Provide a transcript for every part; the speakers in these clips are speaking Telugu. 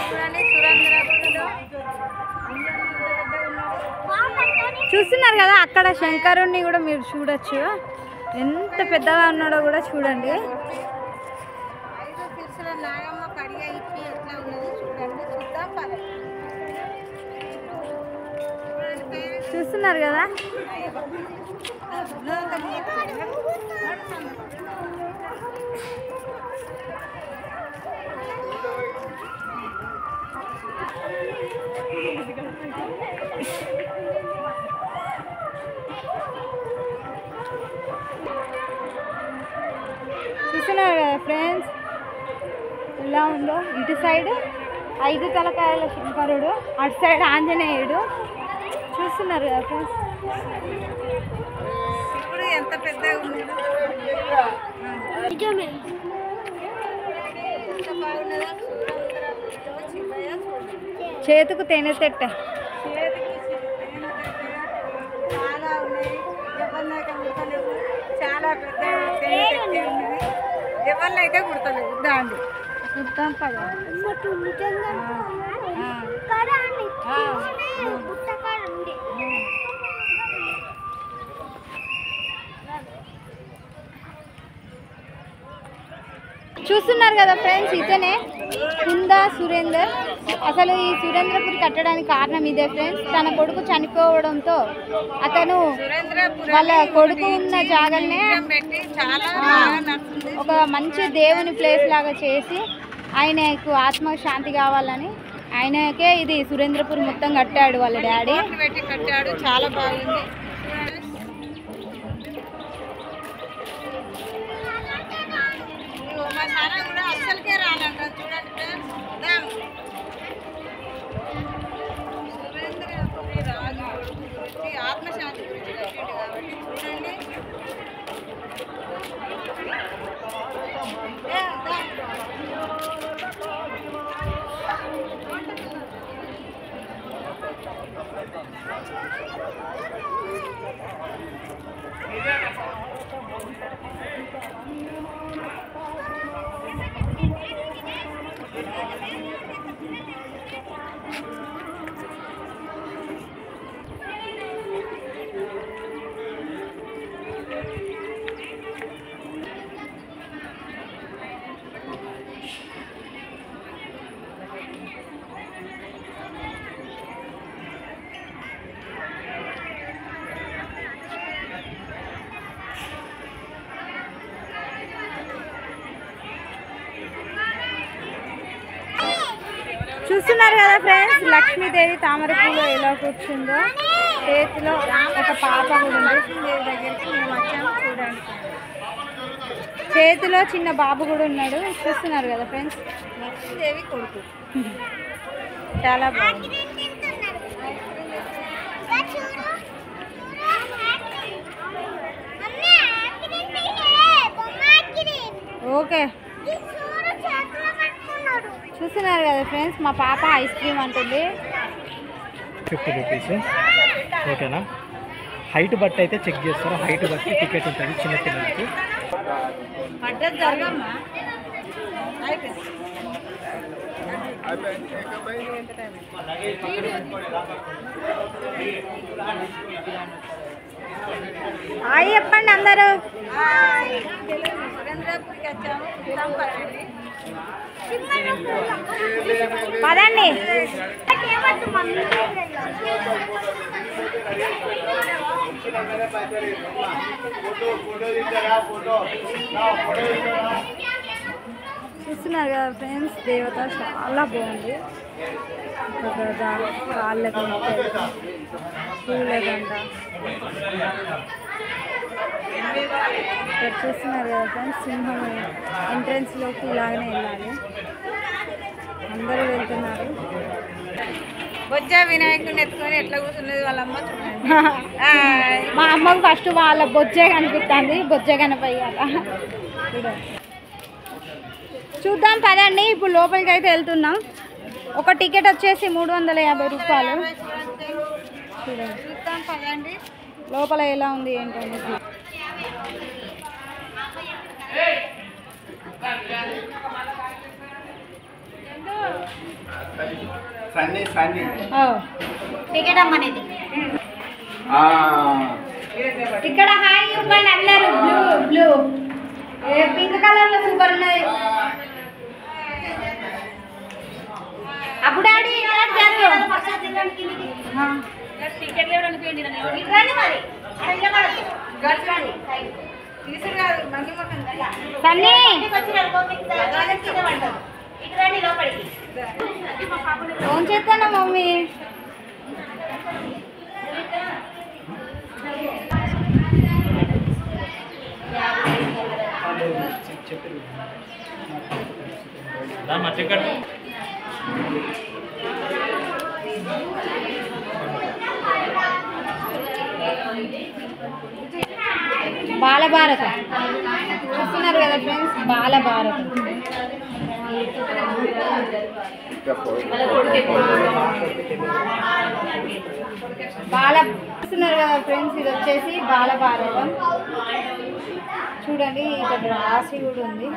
చూస్తున్నారు కదా అక్కడ శంకరుణ్ణి కూడా మీరు చూడొచ్చు, ఎంత పెద్దగా ఉన్నాడో కూడా చూడండి. చూస్తున్నారు కదా. చూస్తున్నారు కదా ఫ్రెండ్స్ ఎలా ఉందో. ఇటు సైడ్ 5 తలకాయల శంకరుడు, అటు సైడ్ ఆంజనేయుడు. చూస్తున్నారు కదా ఫ్రెండ్స్ ఇప్పుడు ఎంత పెద్దగా ఉన్నాడు. చేతుకు తేనె తెట్ట చాలా ఉన్నాయి. చాలా పెద్ద ఎవరిని అయితే కుడతలేవు దాన్ని కుడతాం కదా. చూస్తున్నారు కదా ఫ్రెండ్స్, ఇతనే కుందా సురేందర్. అసలు ఈ సురేంద్రపురి కట్టడానికి కారణం ఇదే ఫ్రెండ్స్. తన కొడుకు చనిపోవడంతో అతను వాళ్ళ కొడుకు ఉన్న జాగాలనే ఒక మంచి దేవుని ప్లేస్ లాగా చేసి ఆయనకు ఆత్మశాంతి కావాలని ఆయనకే ఇది సురేంద్రపురి మొత్తం కట్టాడు వాళ్ళ డాడీ. కట్టాడు, చాలా బాగుంది. కూడా అస్సలకే రానంట చూడండి ఫ్రెండ్స్. సురేంద్రపురి రాజు గురించి ఆత్మశాంతి గురించి కట్టిండు కాబట్టి చూడండి. చూస్తున్నారు కదా ఫ్రెండ్స్, లక్ష్మీదేవి తామర పూలు ఎలా కూర్చుందో. చేతిలో ఒక పాప కూడా ఉంది. లక్ష్మీదేవి దగ్గరికి మేము వచ్చాము చూడండి. చేతిలో చిన్న బాబు కూడా ఉన్నాడు. చూస్తున్నారు కదా ఫ్రెండ్స్, లక్ష్మీదేవి కొడుకు చాలా బాగుంది. ఓకే చూస్తున్నారు కదా ఫ్రెండ్స్, మా పాప ఐస్ క్రీమ్ అంటుంది. 50 రూపీస్ ఓకేనా. హైట్ బట్టి అయితే చెక్ చేస్తారు, హైట్ బట్టి టికెట్ ఉంటుంది చిన్నపిల్లలకి. హాయ్ చెప్పండి అందరూ. పదండి. చూస్తున్నారు కదా ఫ్రెండ్స్, దేవత చాలా బాగుంది. కాళ్ళకు పూలదండ ఇక్కడ చూస్తున్నారు కదా ఫ్రెండ్స్. సింహం ఎంట్రన్స్లోకి ఇలాగనే వెళ్ళాలి. అందరూ వెళ్తున్నారు. బొజ్జ వినాయకుడిని ఎత్తుకొని ఎట్లా కూర్చున్నది వాళ్ళ అమ్మ చూడండి. మా అమ్మకు ఫస్ట్ వాళ్ళ బొజ్జే కనిపిస్తుంది, బొజ్జ కనిపించాల. చూద్దాం పదండి. ఇప్పుడు లోపలికి అయితే వెళ్తున్నాం. ఒక టికెట్ వచ్చేసి 350 రూపాయలు. చూడండి, చూద్దాం పదండి లోపల ఎలా ఉంది ఏంటంటే. టికెట్ అమ్మనేది ఇక్కడ హాయ్ ఇవ్వండి అందరు బ్లూ బ్లూ పింక్ కలర్ లో సూపర్ ఉన్నది అప్పుడు డాడీ ఫోన్ చేస్తానా మమ్మీ బాలభారతం చూస్తున్నారు కదా ఫ్రెండ్స్ బాలభారతం చూస్తున్నారు కదా ఫ్రెండ్స్ ఇది వచ్చేసి బాలభారతం చూడండి ఇక్కడ రాసి కూడా ఉంది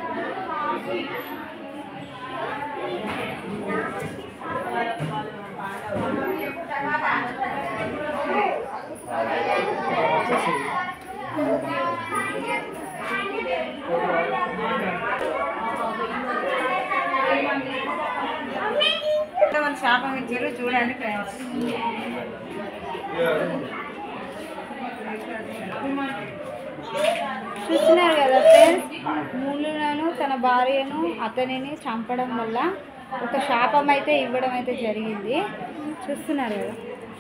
శాపం ఇచ్చారు చూడండి ఫ్రెండ్స్ చూస్తున్నారు కదా ఫ్రెండ్స్ మూలులను తన భార్యను అతనిని చంపడం వల్ల ఒక శాపం అయితే ఇవ్వడం అయితే జరిగింది చూస్తున్నారు కదా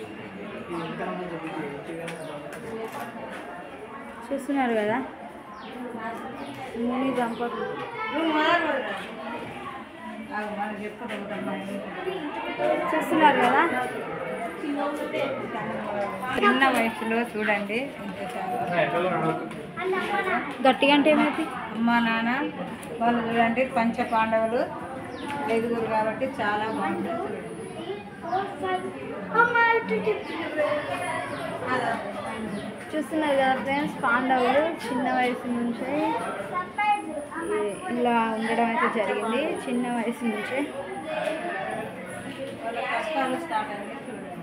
చూస్తున్నారు కదా ముని దంపతులు చూస్తున్నారు కదా చిన్న వయసులో చూడండి గట్టిగా అంటే ఏమైంది అమ్మ నాన్న వాళ్ళు చూడండి పంచ పాండవులు 5 కాబట్టి చాలా బాగుంటుంది చూస్తున్నారు కదా ఫ్రెండ్స్ పాండవులు చిన్న వయసు నుంచే ఇలా ఉండడం అయితే జరిగింది చిన్న వయసు నుంచే కష్టాలు స్టార్ట్ అయ్యాయి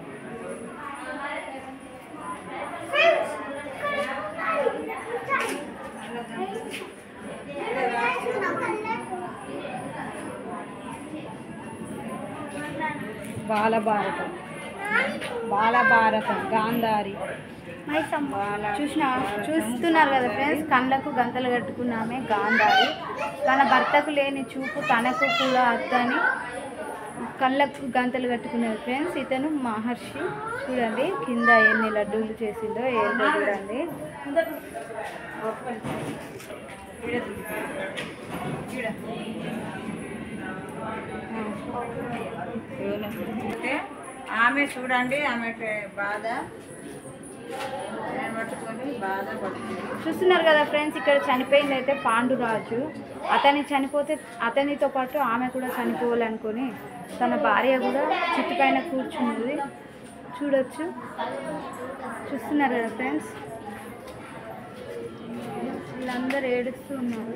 బాలభారతం బాలభారతం గాంధారి చూస్తున్నారు కదా ఫ్రెండ్స్ కళ్ళకు గంతలు కట్టుకున్నామే గాంధారి తన భర్తకు లేని చూపు తనకు కూడా అత్తని కళ్ళకు గంతలు కట్టుకున్నారు ఫ్రెండ్స్ ఇతను మహర్షి చూడండి కింద ఎన్ని లడ్డూలు చేసిందో ఏంటో చూడండి ఆమె చూడండి ఆమె బాధ చూస్తున్నారు కదా ఫ్రెండ్స్ ఇక్కడ చనిపోయింది అయితే పాండురాజు అతనితో పాటు ఆమె కూడా చనిపోవాలనుకొని తన భార్య కూడా చిట్టు పైన కూర్చున్నది చూడొచ్చు చూస్తున్నారు కదా ఫ్రెండ్స్ వీళ్ళందరూ ఏడుస్తూ ఉన్నారు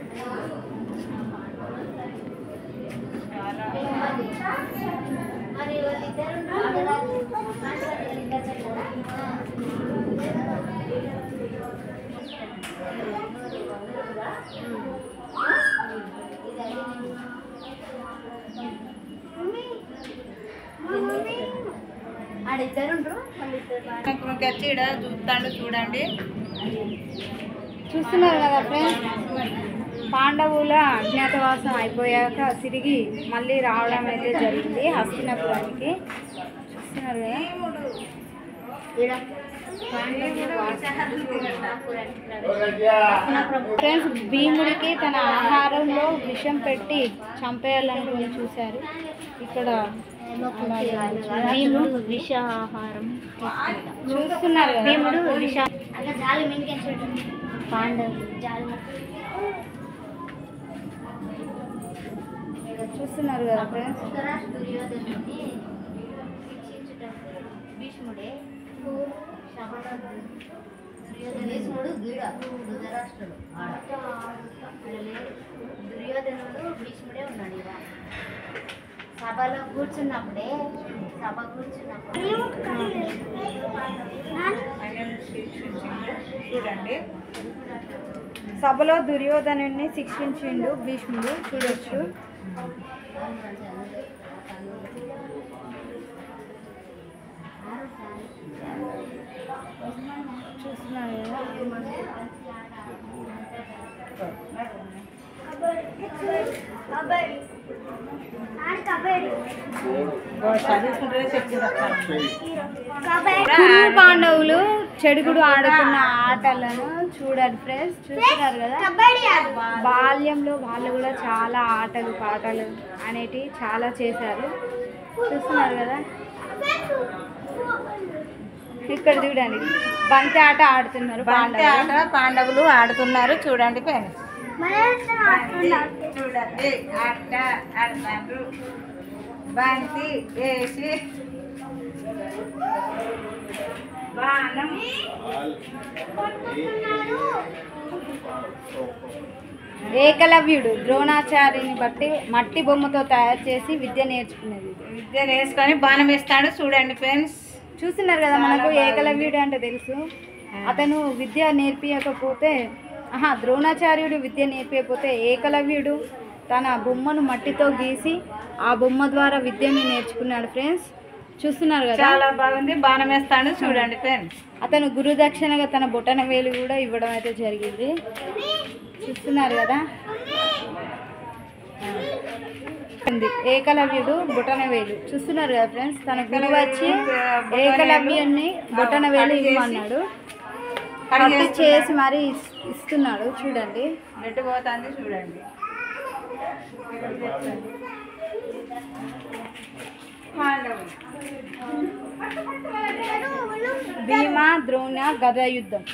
చూడండి చూస్తున్నారు కదా ఫ్రెండ్స్ పాండవుల అజ్ఞాతవాసం అయిపోయాక తిరిగి మళ్ళీ రావడం అయితే జరిగింది హస్తినాపురానికి చూస్తున్నారు కదా ఫ్రెండ్స్ భీముడికి తన ఆహారంలో విషం పెట్టి చంపేయాలనుకుని చూశారు ఇక్కడ భీముడు విష ఆహారం చూస్తున్నారు భీముడు విష పాండవులు చూస్తున్నారు కదా ఫ్రెండ్స్ భీష్ముడే భీష్ముడు ధృతరాష్ట్రుడు దుర్యోధనుడు భీష్ముడే ఉన్నాడు సభలో కూర్చున్నప్పుడే చూడండి, సభలో దుర్యోధనుడిని శిక్షించిండు భీష్ముడు. చూడొచ్చు. చూస్తున్నారు కురు పాండవులు చెడుగుడు ఆడుతున్న ఆటలను చూడండి ఫ్రెండ్స్. చూస్తున్నారు కదా, బాల్యంలో వాళ్ళు కూడా చాలా ఆటలు పాటలు అనేటివి చాలా చేశారు. చూస్తున్నారు కదా, ఇక్కడ చూడండి బంతి ఆట ఆడుతున్నారు. బంతి ఆట పాండవులు ఆడుతున్నారు. చూడండి ఫ్రెండ్స్, చూడండి ఆట ఆడుతున్నారు. బంతి వేసి బాణం ఏకలవ్యుడు ద్రోణాచార్యుని బట్టి మట్టి బొమ్మతో తయారు చేసి విద్య నేర్చుకునేది. విద్య నేర్చుకొని బాణం వేస్తాడు. చూడండి ఫ్రెండ్స్, చూస్తున్నారు కదా. మనకు ఏకలవ్యుడు అంటే తెలుసు. అతను విద్య నేర్పించకపోతే ద్రోణాచార్యుడు విద్య నేర్పించకపోతే ఏకలవ్యుడు తన బొమ్మను మట్టితో గీసి ఆ బొమ్మ ద్వారా విద్యను నేర్చుకున్నాడు ఫ్రెండ్స్. చూస్తున్నారు కదా, చాలా బాగుంది. బాణం వేస్తాడు. చూడండి ఫ్రెండ్స్, అతను గురుదక్షిణగా తన బొటన వేలు కూడా ఇవ్వడం అయితే జరిగింది. చూస్తున్నారు కదా, ఏకలవ్యుడు బొటన వేలు. చూస్తున్నారు కదా ఫ్రెండ్స్, తన గురువు వచ్చి ఏకలవ్యుడిని బొటన వేలు ఇవ్వమన్నాడు. కట్టి చేసి మరి ఇస్తున్నాడు. చూడండి, నెట్టు పోతుంది. చూడండి, భీమ ద్రోణ గద యుద్ధం.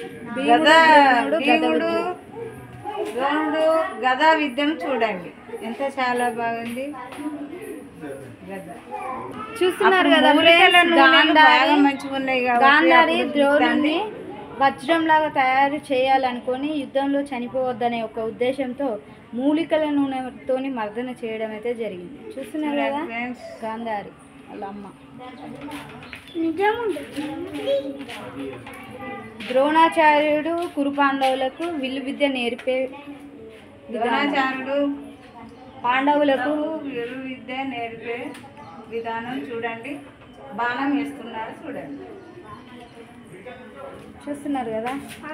ద్రోణుడు గదా యుద్ధం. చూడండి ఎంత చాలా బాగుంది. చూస్తున్నారు కదా, గాంధారి ద్రోణుడిని వజ్రంలాగా తయారు చేయాలనుకొని యుద్ధంలో చనిపోవద్దనే ఒక ఉద్దేశంతో మూలికల నూనెతో మర్దన చేయడం అయితే జరిగింది. చూస్తున్నారు కదా, గాంధారి వాళ్ళ అమ్మ. ద్రోణాచార్యుడు కురు పాండవులకు విల్లు విద్య నేర్పే పాండవులకు విల్లు విద్య నేర్పే విధానం. చూడండి, బాణం వేస్తున్నారు. చూడండి, చూస్తున్నారు కదా.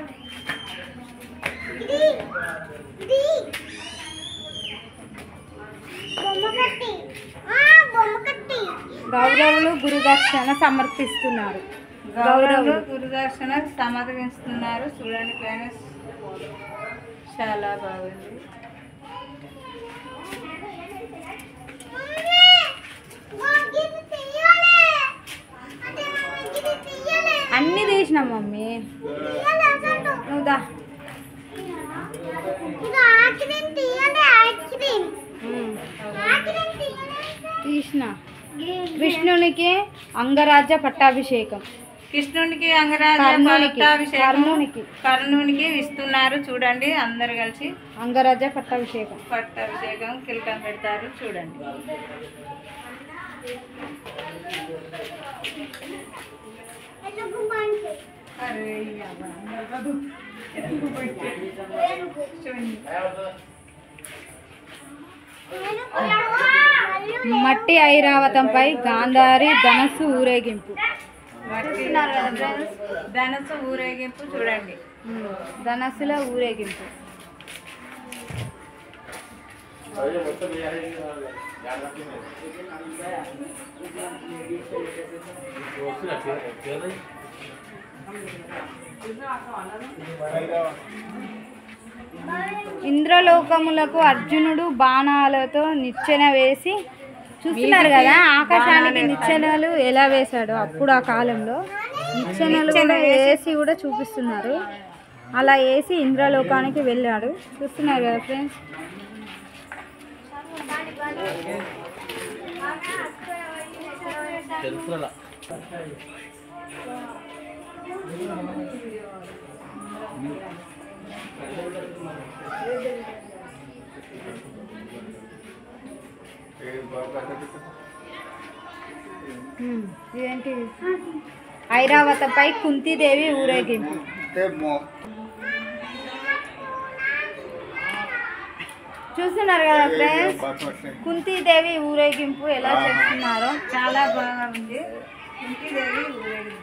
గౌరవులు గురుదక్షిణ సమర్పిస్తున్నారు. గౌరవులు గురుదక్షిణ సమర్పిస్తున్నారు. చూడండి ఫ్రెండ్స్, చాలా బాగుంది. అన్ని తీసిన మమ్మీ, నువ్వుదా తీసిన. కృష్ణునికి అంగరాజ్య పట్టాభిషేకం. కృష్ణునికి అంగరాజ్య పట్టాభిషేకం కర్ణునికి ఇస్తున్నారు. చూడండి, అందరు కలిసి అంగరాజ్య పట్టాభిషేకం కిరీటం పెడతారు. చూడండి, మట్టి ఐరావతంపై గాంధారి ధనస్సు ఊరేగింపు. ధనస్సు ఊరేగింపు. చూడండి, ధనస్సుల ఊరేగింపు. ఇంద్రలోకములకు అర్జునుడు బాణాలతో నిచ్చెన వేసి, చూస్తున్నారు కదా ఆకాశానికి నిచ్చెనలు ఎలా వేశాడో అప్పుడు ఆ కాలంలో నిచ్చెనలు కూడా వేసి కూడా చూపిస్తున్నారు. అలా వేసి ఇంద్రలోకానికి వెళ్ళాడు. చూస్తున్నారు కదా ఫ్రెండ్స్. ఇదేంటి ఐరావతపై కుంతీదేవి ఊరేగింపు. చూస్తున్నారు కదా ఫ్రెండ్స్, కుంతీదేవి ఊరేగింపు ఎలా చేస్తున్నారో చాలా బాగా ఉంది. కుంతీదేవి ఊరేగింపు.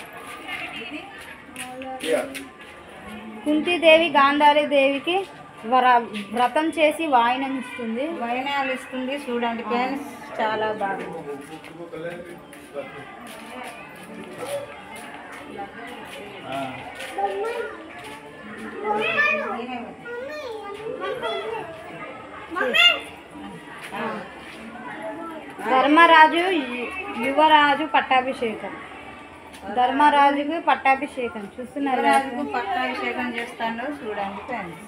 కుంతీదేవి గాంధారి దేవికి వ్రతం చేసి వాయినం ఇస్తుంది, వాయినాలు ఇస్తుంది. చూడండి ఫ్రెండ్స్, చాలా బాగుంది. ధర్మరాజు యువరాజు పట్టాభిషేకం. ధర్మరాజుకు పట్టాభిషేకం. చూస్తున్నారు, రాజుకు పట్టాభిషేకం చేస్తాను. చూడండి ఫ్రెండ్స్.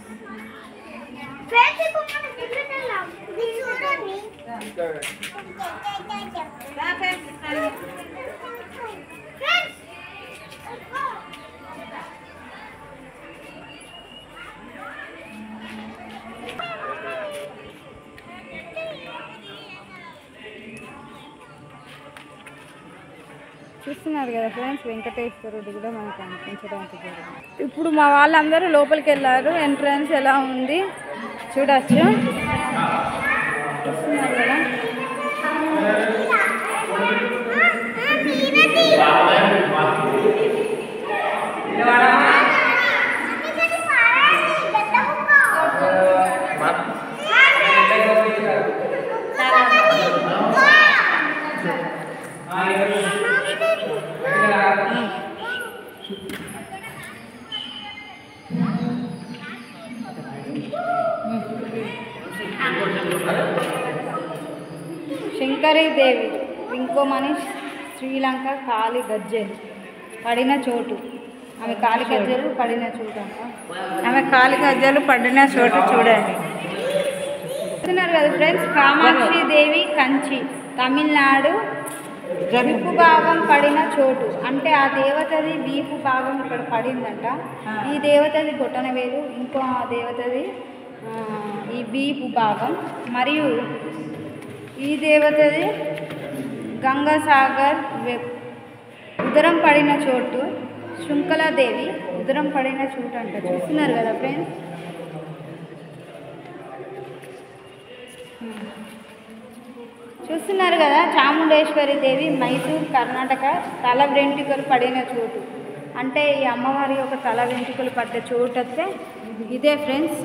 చూస్తున్నారు కదా ఫ్రెండ్స్, వెంకటేశ్వరుడు కూడా మనకు కనిపించడానికి జరిగింది. ఇప్పుడు మా వాళ్ళందరూ లోపలికి వెళ్ళారు. ఎంట్రన్స్ ఎలా ఉంది చూడచ్చు. చూస్తున్నారు కదా. శంకరీదేవి రింకోమణి శ్రీలంక కాలి గజ్జెలు పడిన చోటు. ఆమె కాలి గజ్జలు పడిన చోటు అంట. ఆమె కాలి గజ్జలు పడిన చోటు చూడండి. చూస్తున్నారు కదా ఫ్రెండ్స్, కామాక్షి దేవి కంచి తమిళనాడు వీపు భాగం పడిన చోటు. అంటే ఆ దేవతది వీపు భాగం ఇక్కడ పడిందంట. ఈ దేవతది బొటనవేలు, ఇంకో దేవతది ఈ వీపు భాగం, మరియు ఈ దేవతది గంగాసాగర్ ఉదరం పడిన చోటు. శృంఖలాదేవి ఉదరం పడిన చోటు అంట. చూస్తున్నారు కదా ఫ్రెండ్స్. చూస్తున్నారు కదా, చాముండేశ్వరి దేవి మైసూర్ కర్ణాటక తల వెంట్రుకలు పడిన చోటు. అంటే ఈ అమ్మవారి యొక్క తల వెంట్రుకలు పడ్డ చోటు అయితే ఇదే ఫ్రెండ్స్.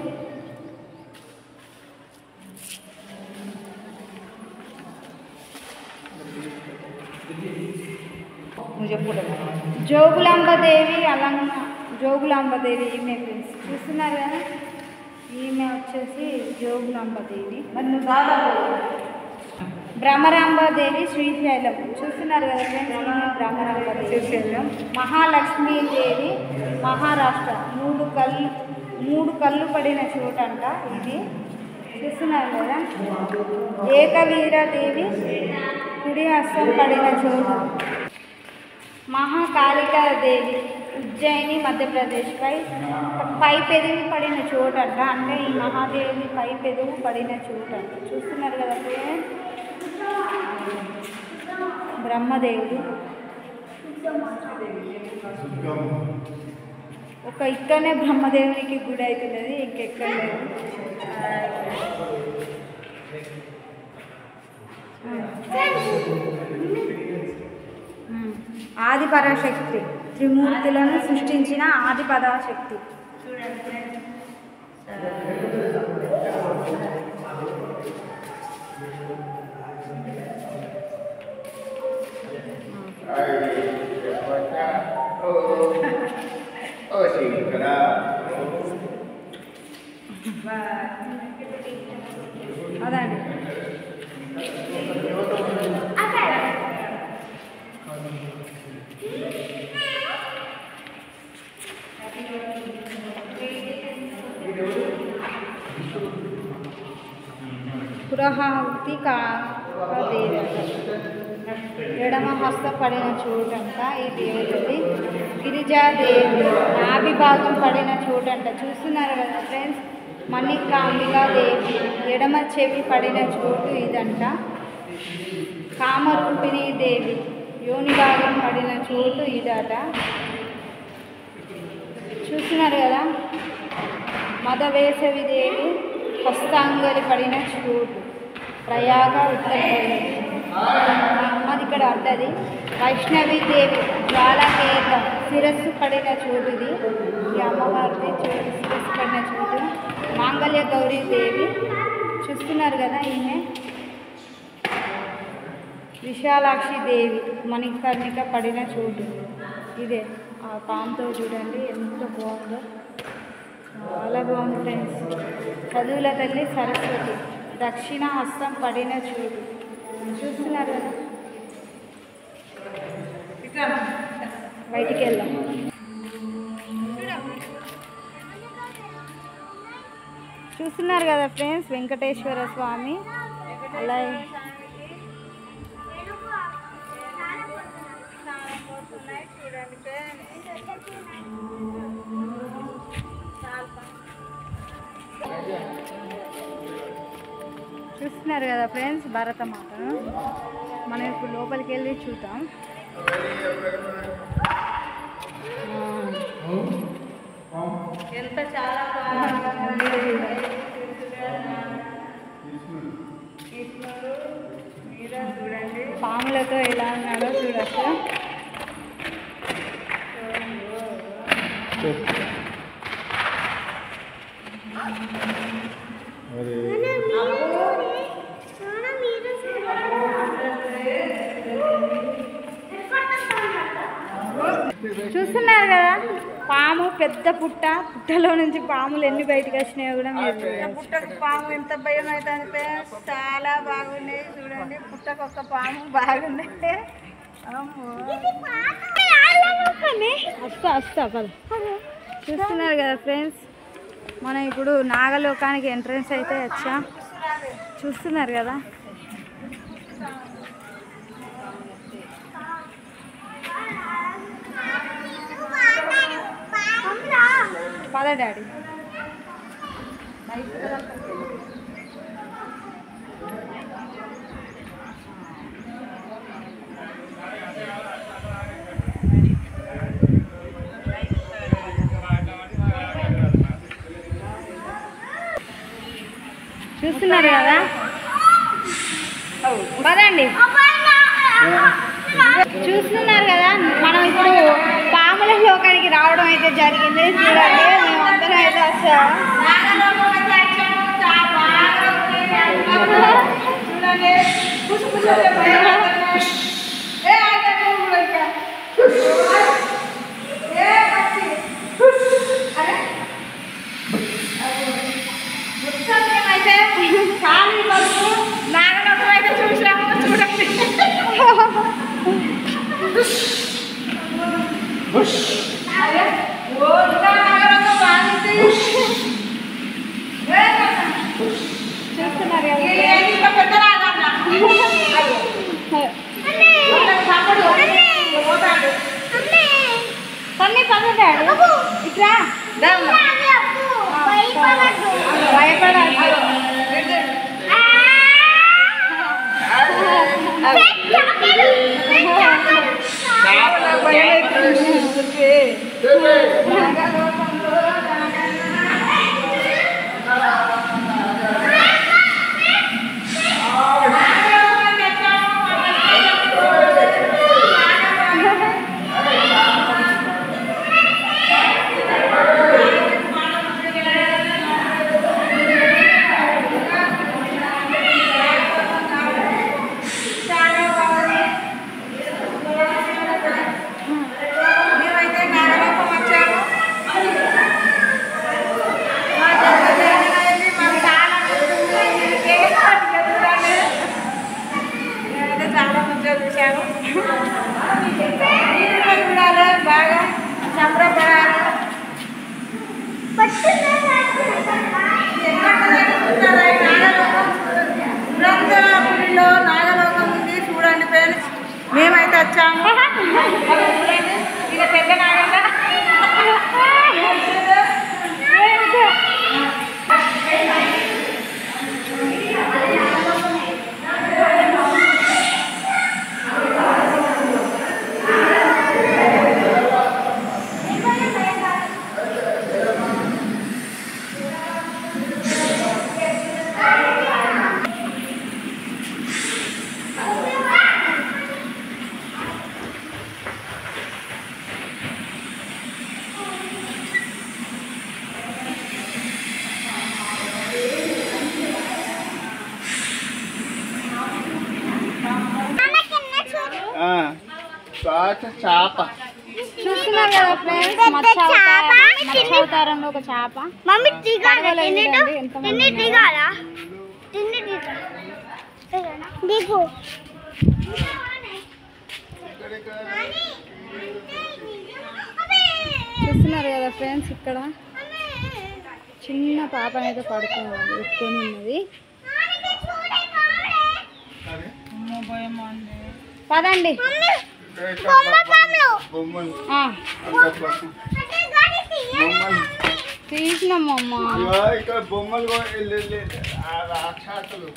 జోగులాంబదేవి జోగులాంబదేవి ఈమె ఫ్రెండ్స్. చూస్తున్నారు కదా, ఈమె వచ్చేసి జోగులాంబదేవి. భ్రమరాంబాదేవి శ్రీశైలం. చూస్తున్నారు కదా ఫ్రెండ్స్, భ్రమరాంబాదేవి శ్రీశైలం. మహాలక్ష్మీదేవి మహారాష్ట్ర మూడు కళ్ళు పడిన చోటంట ఇది. చూస్తున్నారు కదా. ఏకవీరాదేవి కుడి హస్తం పడిన చోటు. మహాకాళికాదేవి ఉజ్జయిని మధ్యప్రదేశ్ పై పెదవి పడిన చోటంట. అంటే ఈ మహాదేవి పై పెదవు పడిన చోటంట. చూస్తున్నారు కదా ఫ్రెండ్స్. బ్రహ్మదేవుడు ఒక ఇక్కడనే బ్రహ్మదేవునికి గుడి అవుతున్నది, ఇంకెక్కడ లేదు. ఆది పరాశక్తి, త్రిమూర్తులను సృష్టించిన ఆది పరాశక్తి. అదండి. పురహావతి కాదేవి ఎడమ హస్త పడిన చోటంట ఈ దేవతది. గిరిజాదేవి నాభి భాగం పడిన చోటంట. చూస్తున్నారు కదా ఫ్రెండ్స్. మణికాంబికాదేవి ఎడమ చెవి పడిన చోటు ఇదంట. కామరూపిణి దేవి యోని భాగం పడిన చోటు ఇదట. చూస్తున్నారు కదా, మదవేసవిదేవి హస్తాంగలి పడిన చోటు ప్రయాగ ఉత్తరప్రదేశ్. అమ్మది ఇక్కడ అడ్డది. వైష్ణవీదేవి జ్వాలకేతం శిరస్సు పడిన చోటు ఇది. ఈ అమ్మవారిది చోటు, శిరస్సు పడిన చోటు. మాంగళ్య గౌరీదేవి చూస్తున్నారు కదా, ఈమె విశాలాక్షి దేవి మణికర్ణిక పడిన చోటు ఇదే. ఆ పాముతో చూడండి ఎంత బాగుందో, చాలా బాగుంది ఫ్రెండ్స్. చదువుల తల్లి సరస్వతి దక్షిణ హస్తం పడిన చోటు చూస్తున్నారు కదా. బయటికి వెళ్దాం. చూస్తున్నారు కదా ఫ్రెండ్స్, వెంకటేశ్వర స్వామి. అలాగే చూస్తున్నారు కదా ఫ్రెండ్స్, భారతమాతను. మనం ఇప్పుడు లోపలికి వెళ్ళి చూద్దాం. ఎంత చాలా పాములతో ఎలా ఉన్నాడో చూడచ్చు. చూస్తున్నారు కదా, పాము పెద్ద పుట్టలో నుంచి పాములు ఎన్ని బయటకు వచ్చినాయో కూడా మీరు. పుట్టకు పాము ఎంత భయం అయితే చాలా బాగున్నాయి చూడండి. పుట్టకు ఒక్క పాము బాగున్నాయి. చూస్తున్నారు కదా ఫ్రెండ్స్, మనం ఇప్పుడు నాగలోకానికి ఎంట్రన్స్ అయితే వచ్చాం. చూస్తున్నారు కదా, పద డాడీ. చూస్తున్నారు కదా, పదండి. చూస్తున్నారు కదా, మనం ఇప్పుడు పాముల లోకానికి రావడం అయితే జరిగింది. చూడండి, మేమందరం అయితే వచ్చాము. నాగలోకం అయితే చూసాము. చూడండి, తన్ని పదడాడు ఇట్లా భయపడాలి. బాగా సంబరపడాలి. నాగలోకం ఉంది చూడండి ఫ్రెండ్స్. మేమైతే వచ్చాము. ఇది పెద్ద నాగంట. చేప చూస్తున్నారు కదా ఫ్రెండ్స్, మత్స్య అవతారంలో ఒక చేప. పడవలో చూడండి ఎంతమంది ఉన్నారో. చూస్తున్నారు కదా ఫ్రెండ్స్, ఇక్కడ చిన్న పాప అయితే పెట్టుకొని ఉన్నది. పదండి. తీసినమ్మమ్మ. ఇక్కడ బొమ్మలు రాక్షసులు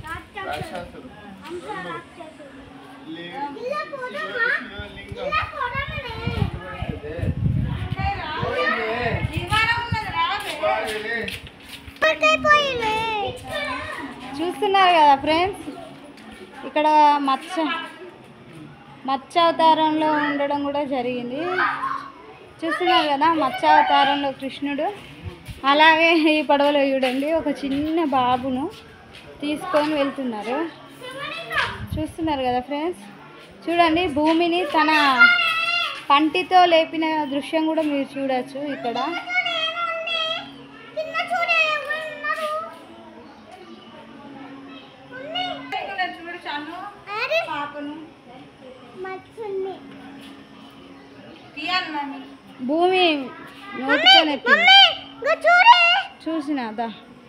చూస్తున్నారు కదా ఫ్రెండ్స్, ఇక్కడ మత్స్యావతారంలో ఉండడం కూడా జరిగింది. చూస్తున్నారు కదా మత్స్యావతారంలో కృష్ణుడు. అలాగే ఈ పడవలో చూడండి ఒక చిన్న బాబును తీసుకొని వెళ్తున్నారు. చూస్తున్నారు కదా ఫ్రెండ్స్, చూడండి భూమిని తన పంటితో లేపిన దృశ్యం కూడా మీరు చూడొచ్చు ఇక్కడ. భూమి నోటితోనే చూసినా దా.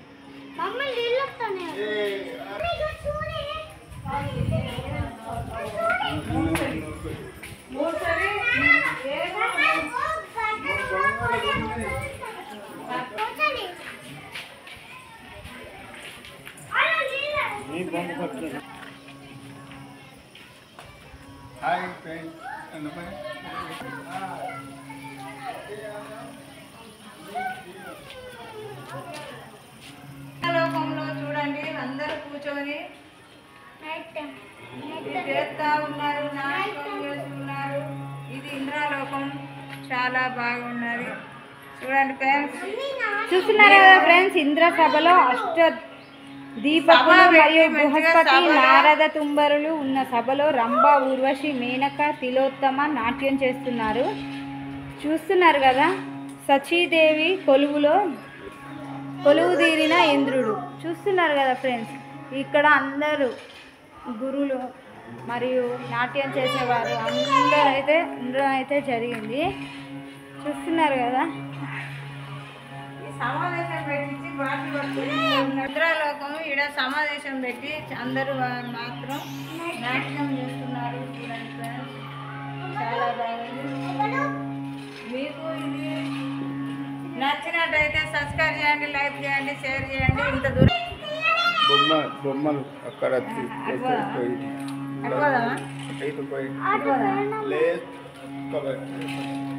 హాయ్ ఫ్రెండ్స్, లోకంలో చూడండి అందరూ కూర్చొని చేస్తా ఉన్నారు, నాటకం చేస్తున్నారు. ఇది ఇంద్రలోకం, చాలా బాగున్నది. చూడండి ఫ్రెండ్స్, చూస్తున్నారు కదా ఫ్రెండ్స్, ఇంద్ర సభలో దీపకులు మరియు బృహస్పతి, నారద తుంబరులు ఉన్న సభలో రంభ, ఊర్వశి, మేనక, తిలోత్తమ నాట్యం చేస్తున్నారు. చూస్తున్నారు కదా సచీదేవి కొలువు తీరిన ఇంద్రుడు. చూస్తున్నారు కదా ఫ్రెండ్స్, ఇక్కడ అందరూ గురువులు మరియు నాట్యం చేసేవారు అందరూ అయితే జరిగింది. చూస్తున్నారు కదా సమావేశం పెట్టి ఇంద్రలోకం ఈడ సమావేశం పెట్టి అందరూ మాత్రం నాట్యం చేస్తున్నారు. చూడండి ఫ్రెండ్స్, చాలా బాగుంది. మీకు ఇది నచ్చినట్టయితే సబ్స్క్రైబ్ చేయండి, లైక్ చేయండి, షేర్ చేయండి. ఇంత దూరం బొమ్మలు అక్కడ అయిపోదా? లేదు